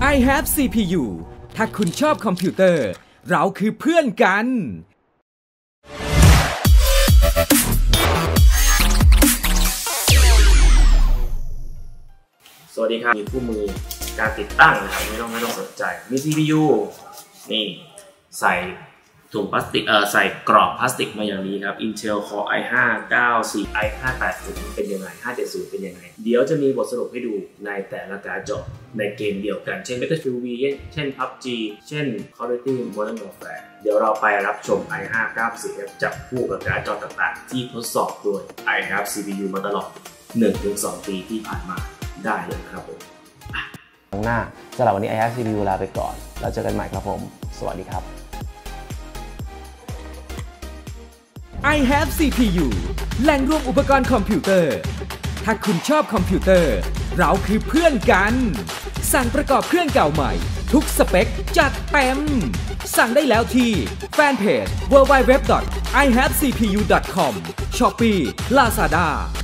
I have CPU ถ้าคุณชอบคอมพิวเตอร์เราคือเพื่อนกันสวัสดีครับมีคู่มือการติดตั้งนะครับไม่ต้องสนใจมี CPU นี่ใส่ถุงพลาสติกใส่กรอบพลาสติกมาอย่างนี้ครับ Intel Core i5 94 i580 เป็นยังไง570เป็นยังไงเดี๋ยวจะมีบทสรุปให้ดูในแต่ละการ์ดจอในเกมเดียวกันเช่น Battlefield V เช่น PUBG เช่น Call of Duty Modern Warfare เดี๋ยวเราไปรับชม i5 94 จับคู่กับการ์ดจอต่างๆที่ทดสอบโดย i have CPU มาตลอด 1-2 ปีที่ผ่านมาได้เลยครับผมครั้งหน้าสำหรับวันนี้ I have CPU ลาไปก่อนแล้วเจอกันใหม่ครับผมสวัสดีครับ I have CPU แหล่งรวมอุปกรณ์คอมพิวเตอร์ถ้าคุณชอบคอมพิวเตอร์เราคือเพื่อนกันสั่งประกอบเครื่องเก่าใหม่ทุกสเปคจัดเต็มสั่งได้แล้วที่แฟนเพจ www.ihavecpu.com Shopee Lazada